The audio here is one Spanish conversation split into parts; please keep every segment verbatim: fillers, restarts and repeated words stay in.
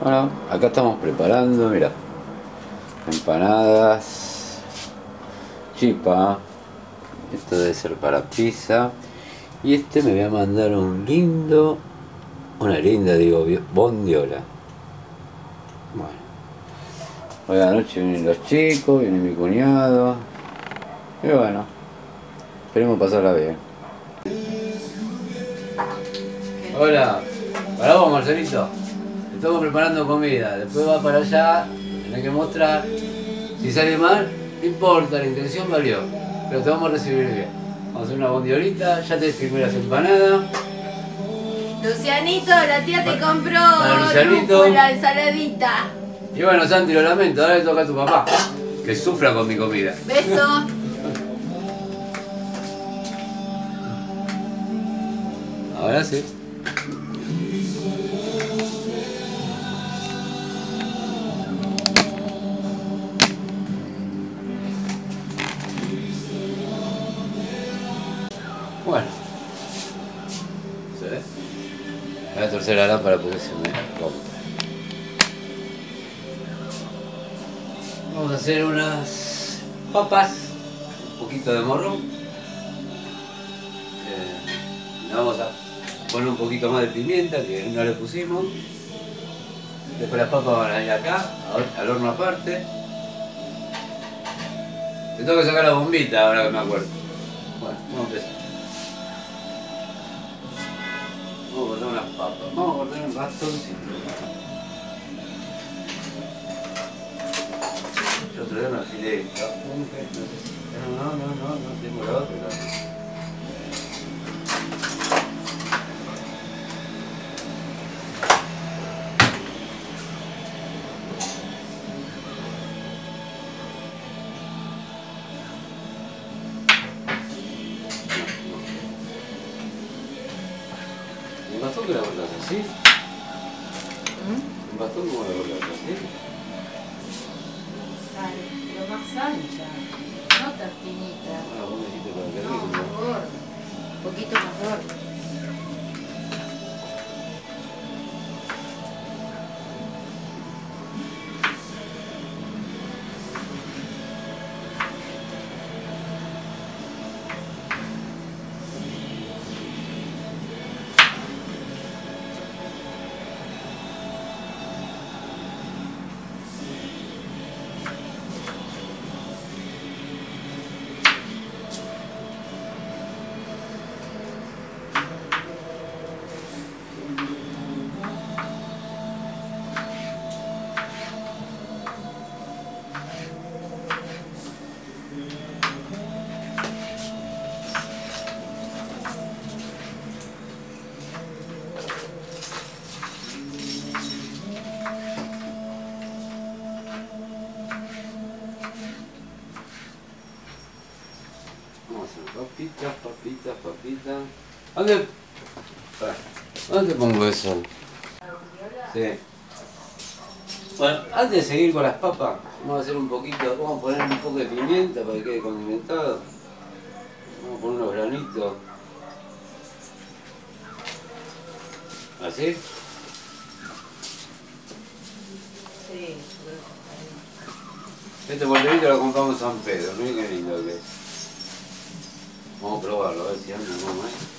Bueno, acá estamos preparando, mira, empanadas, chipa, esto debe ser para pizza, y este me voy a mandar un lindo, una linda, digo, bondiola. Bueno, hoy a la noche vienen los chicos, viene mi cuñado, y bueno, esperemos pasarla bien. Hola, para vos, Marcelito. Estamos preparando comida, después va para allá, tenés que mostrar. Si sale mal, no importa, la intención valió, pero te vamos a recibir bien. Vamos a hacer una bondiolita, ya te firmé las empanadas. Lucianito, la tía te compró la ensaladita. Y bueno, Santi, lo lamento, ahora le toca a tu papá, que sufra con mi comida. Beso. Ahora sí. Bueno, ¿se ve? Voy a torcer la lámpara porque se me rompe. Vamos a hacer unas papas, un poquito de morrón. Eh, le vamos a poner un poquito más de pimienta que no le pusimos. Después las papas van a ir acá, al horno aparte. Te tengo que sacar la bombita ahora que me acuerdo. Bueno, vamos a empezar. Vamos a cortar unas papas, vamos a cortar un bastoncito. Yo otro día me afilé esta. No, no, no, no, no tengo la otra. ¿Un bastón que la cortas así? ¿Un bastón cómo la cortas así? Lo más ancha, no tan finita. Ah, vos me dijiste para que No, más gorda. Un poquito más gorda. Papitas, papitas, papitas. ¿Dónde? ¿Dónde pongo eso? Sí. Bueno, antes de seguir con las papas, vamos a hacer un poquito, vamos a poner un poco de pimienta para que quede condimentado. Vamos a poner unos granitos. ¿Así? Sí. Este bollerito lo compramos en San Pedro, miren qué lindo que es. Vamos a probarlo, a ver si anda como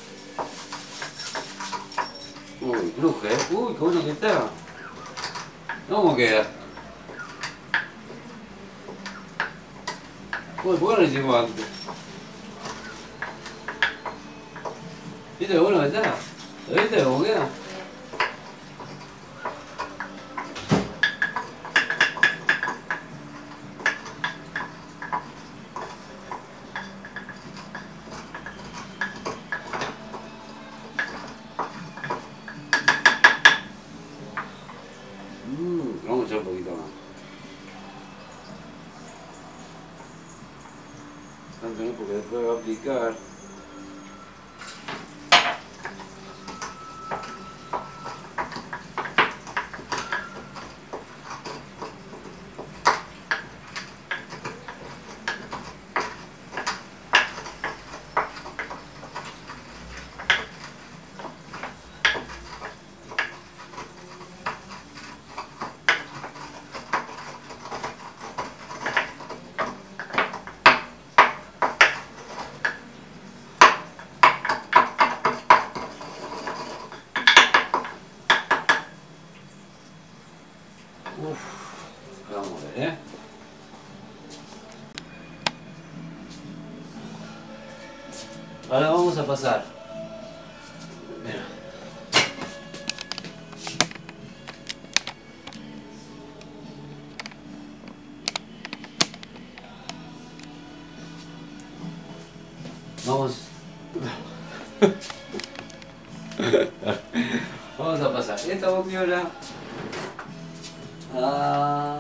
es. Uy, cruje, ¿eh? Uy, qué bueno que está. ¿Cómo queda? Uy, ¿por qué no lo hicimos antes? ¿Viste qué bueno que está? ¿Lo viste cómo queda? Mmm, vamos a echar un poquito más. Tanto no, porque después va a aplicar. Uf, vamos a ver, ¿eh? Ahora vamos a pasar. Mira. Vamos. Vamos a pasar esta bondiola a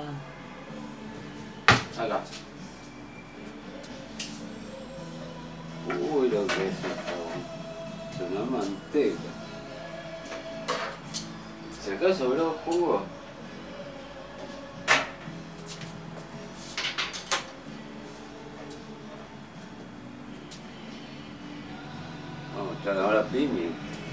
acá. Uy, lo que es esto. Es una manteca. Si acá sobró jugo. Vamos a echar ahora piña.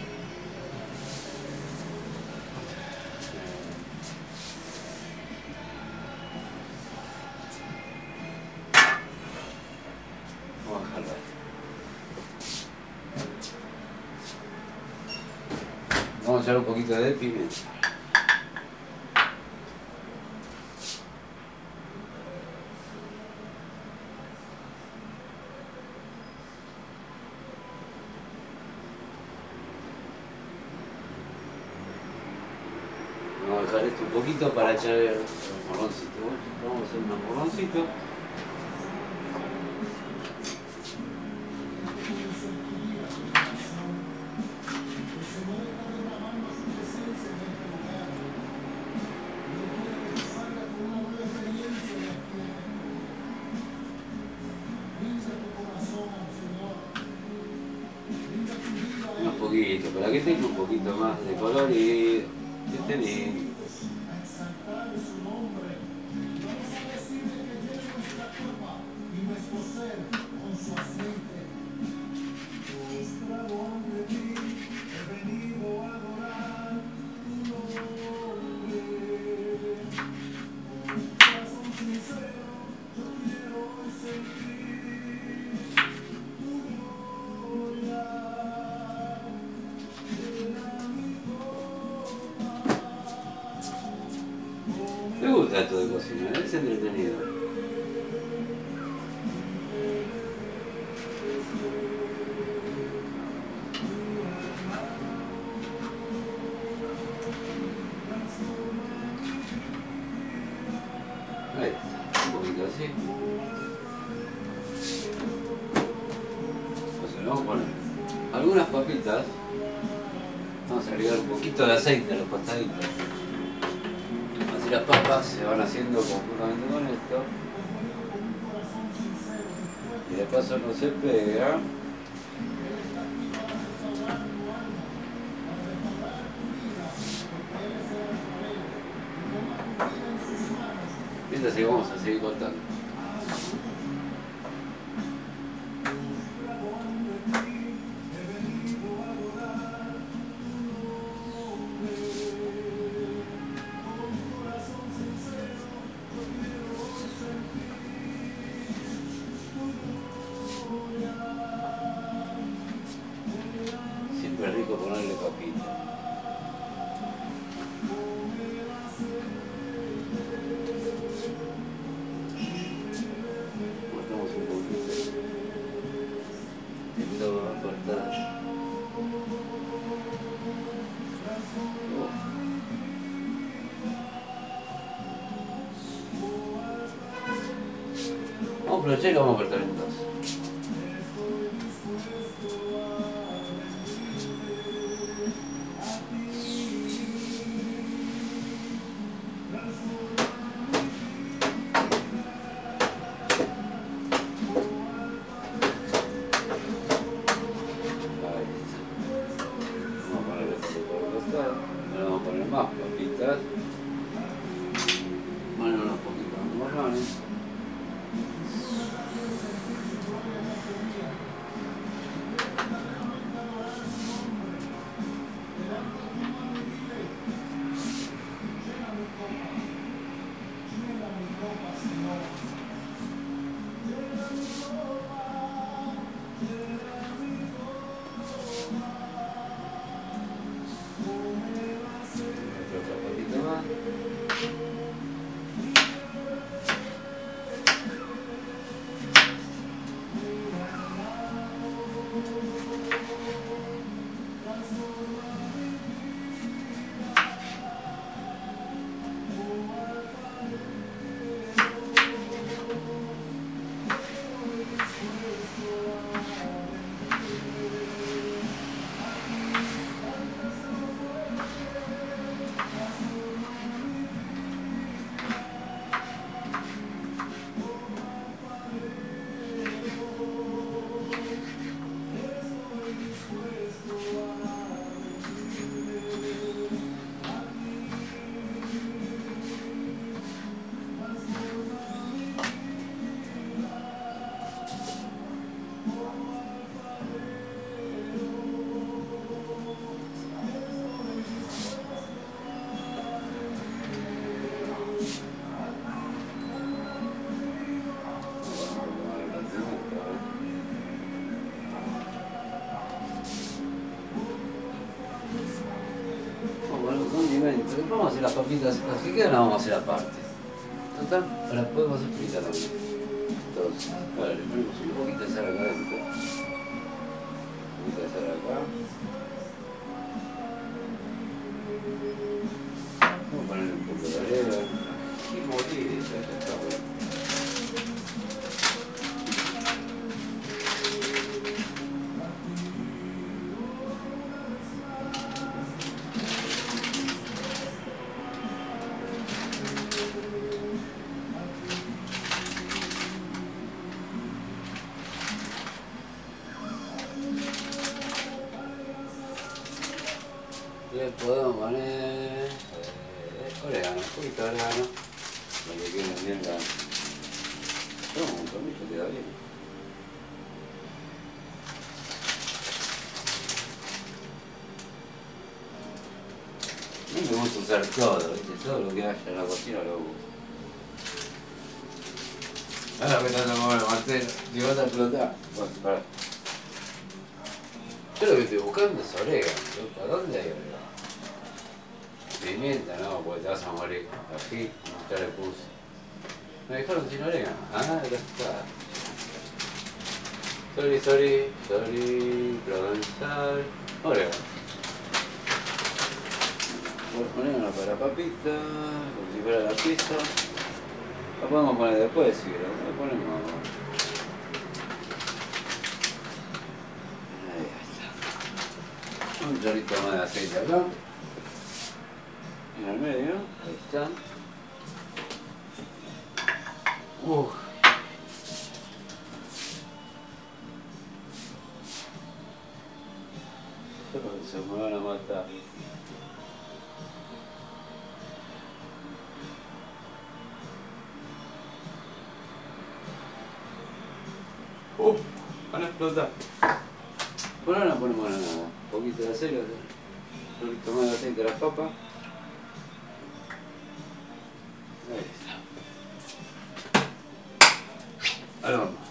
Vamos a echar un poquito de pimienta. Vamos a dejar esto un poquito para echar el morroncito. Vamos a hacer un morroncito. Un poquito, para que tenga un poquito más de color y que esté lindo. Me gusta esto de cocinar, es entretenido. Ahí está, un poquito así. Entonces le vamos a poner algunas papitas. Vamos a agregar un poquito de aceite a los costaditos. Así las papas se van haciendo conjuntamente con esto. Y de paso no se pega. Y así vamos a seguir cortando. Siempre es rico ponerle papita. Cortamos un poquito. Esto va a cortar. Vamos a aprovechar y lo vamos a cortar en dos. Ahora vamos a poner más papitas. Poner unos poquitos morrones. Vamos a hacer las papitas, las que quedan las vamos a hacer aparte. Total, las podemos hacer fritas también. Entonces, ahora le ponemos un poquito de sal acá adentro. Un poquito de sal acá. Vamos a ponerle un poco de arena. Y morir, ya está bueno. Le podemos poner eh, orégano, un poquito de orégano, para que quede bien la... No, un tornillo queda bien. A mí me gusta usar todo, ¿viste? Todo lo que haya en la cocina lo uso. Ahora que tanto como el martelo, si vas a explotar, bueno, pará. Yo lo que estoy buscando es orégano, ¿a dónde hay orégano? Pimienta, no, porque te vas a morir. Ají, ya le puse. Me dejaron sin orégano. Ah, ya está. Sorry, sorry, sorry, provenzal. Orégano. Orégano para papita, como si fuera la pizza. Lo podemos poner después si queremos. Lo ponemos. Ahí está. Un chorrito más de aceite acá. En el medio, ahí está. Uf. Se me van a matar. Uf, van a explotar. Por ahora no ponemos nada. Un poquito de aceite, un poquito más de aceite de las papas. Ahí está. Al horno.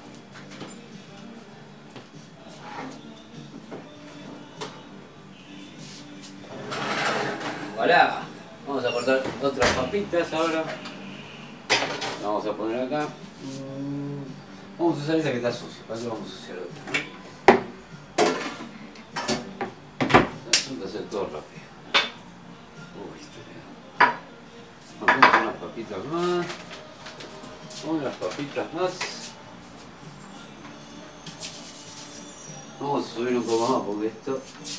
Voilà. Vamos a cortar otras papitas ahora. Vamos a poner acá. Vamos a usar esa que está sucia. ¿Para qué vamos a usar otra? Vamos a hacer todo rápido. Uy, este. Vamos a poner unas papitas más. Unas papitas más. Vamos a subir un poco más porque esto...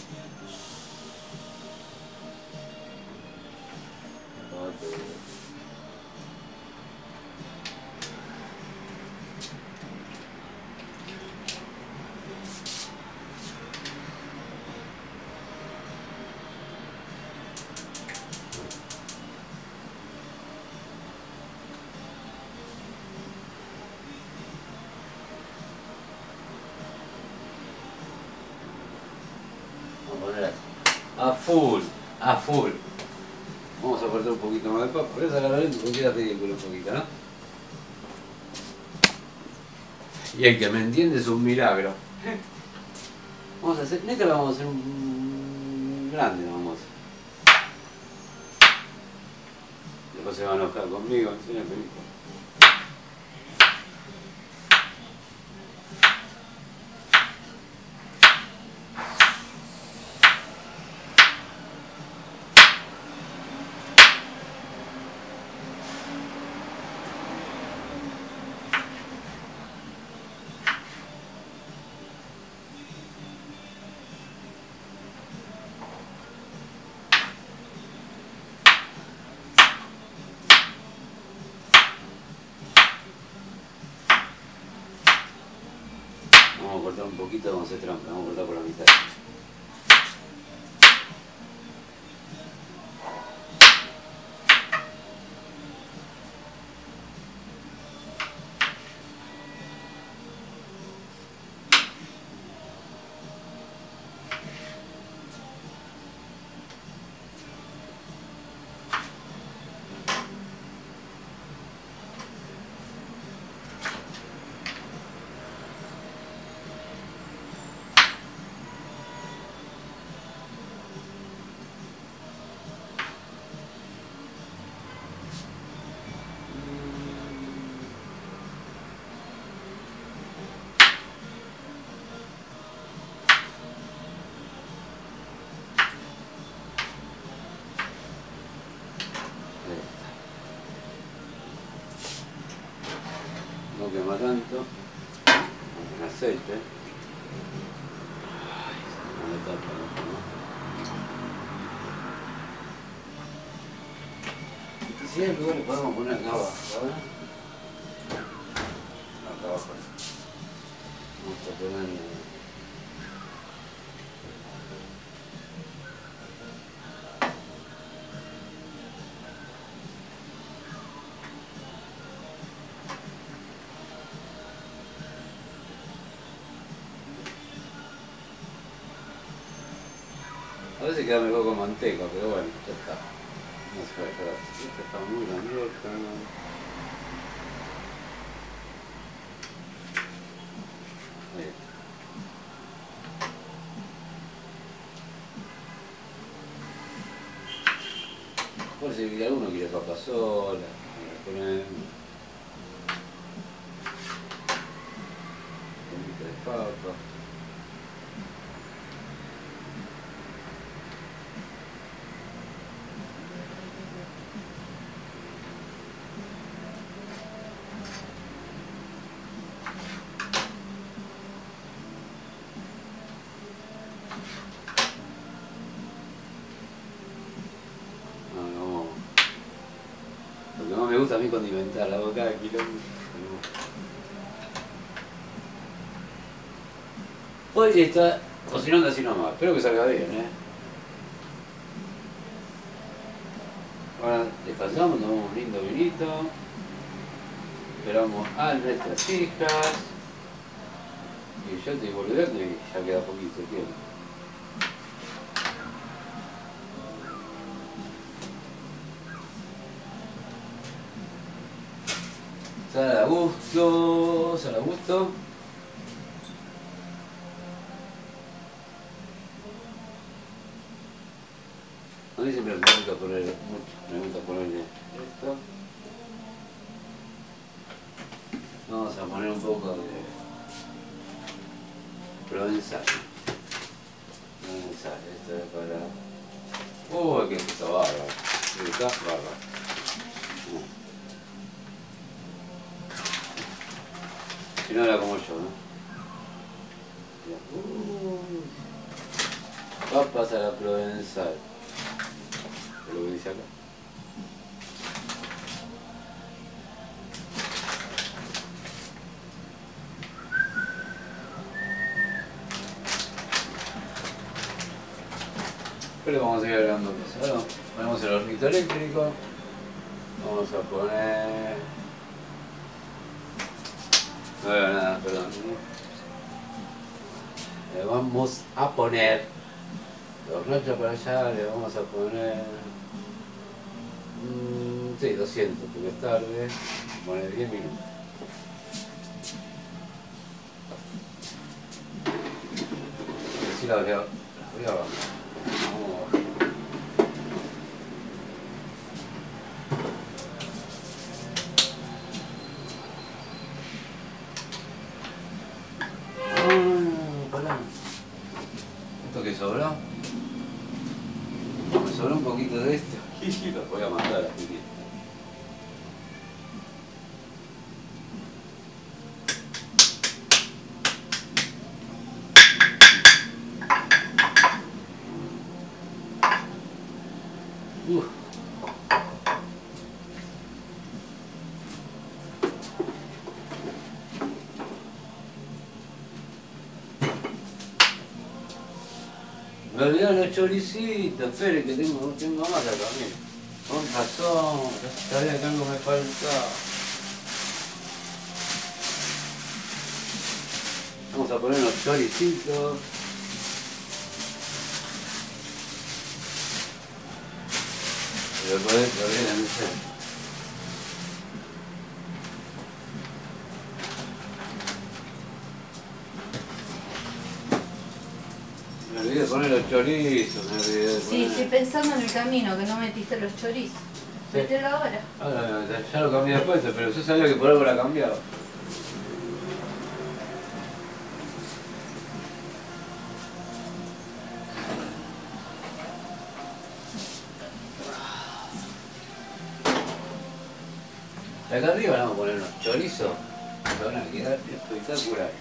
A full, a full. Vamos a cortar un poquito más de papa. Voy a sacar la lente porque queda ridículo un poquito, ¿no? Y el que me entiende es un milagro. Vamos a hacer, neta la vamos a hacer un grande, vamos a hacer. Después se va a enojar conmigo, enseña la película. Vamos a cortar un poquito, vamos a hacer trampa, vamos a cortar por la mitad. quema tanto. Con aceite. No me tapa, no, no. Si hay lugar le podemos poner acá abajo, ¿sabes? Acá abajo. Vamos a poner. A veces queda mejor con manteca, pero bueno, ya está. No se puede esperar. Esta está muy grandota. Ahí está. Por si alguno quiere papa sola, le ponen un poquito de papa. Me gusta a mí condimentar la boca de quilombo. Hoy está cocinando así nomás, espero que salga bien, ¿eh? Ahora descansamos, tomamos un lindo vinito, esperamos a nuestras hijas y yo estoy volviendo y ya queda poquito tiempo. Sal a gusto, sal a gusto. A mí siempre me gusta poner mucho, me gusta ponerle esto. Vamos a poner un poco de provenzal. Provenzal, esto es para... Uy, que está bárbaro. Está bárbaro. Si no era como yo, ¿no? Uh, papas a la provenzal. Es lo que dice acá. Pero vamos a seguir agregando cosas. Ahora ponemos el hornito eléctrico. Vamos a poner... No veo nada, perdón. Le vamos a poner los nachos para allá, le vamos a poner mmm, sí, doscientos porque es tarde, poner diez minutos. Así la voy a, la voy a bajar. Vamos a bajar. Esto que sobró, me sobró un poquito de esto y lo voy a mandar a la piquita. Uh. Me olvidaron los choricitos, espere que tengo, tengo más acá, mire. Con razón, sabía que algo me faltaba. Vamos a poner los choricitos. Y después lo vienen en el centro. Me olvidé de poner los chorizos, me olvidé de poner... Sí, estoy pensando en el camino, que no metiste los chorizos. Sí. Mételo ahora. Ahora, ya lo cambié después, pero yo sabía que por algo la cambiaba. Acá arriba vamos a poner unos chorizos Van a quedar espectaculares.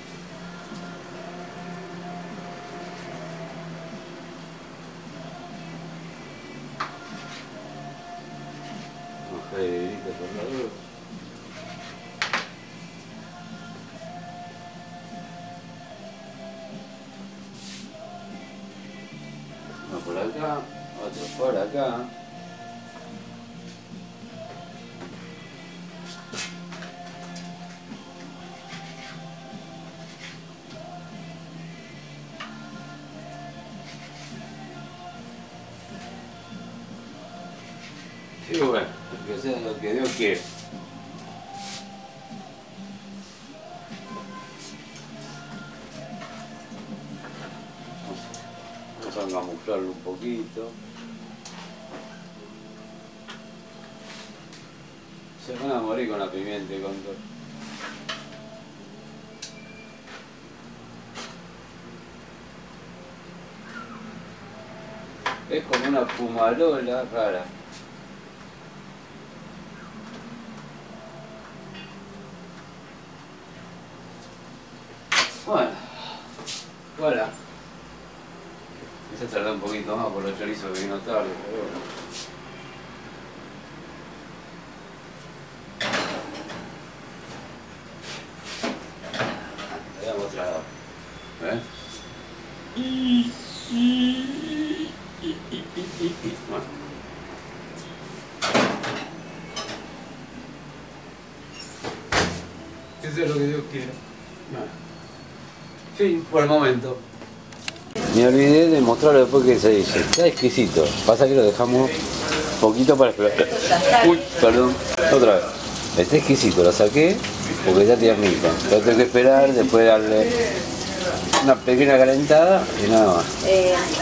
Mojarerita por la luz. Uno por acá, otro por acá. Y bueno, que sea lo que Dios quiere. Vamos a camuflarlo un poquito. Se van a morir con la pimienta y con todo. Es como una fumarola rara. Bueno, voilà. Ese tardó un poquito más por los chorizos que vino tarde, pero bueno. Te había mostrado. ¿Eh? Bueno. Que sea lo que Dios quiera. Bueno. Fin, por el momento. Me olvidé de mostrarlo después que se dice. Está exquisito. Pasa que lo dejamos poquito para explotar. Uy, perdón. Otra vez. Está exquisito. Lo saqué porque ya tiernito. Lo tengo que esperar, después darle una pequeña calentada y nada más. Eh,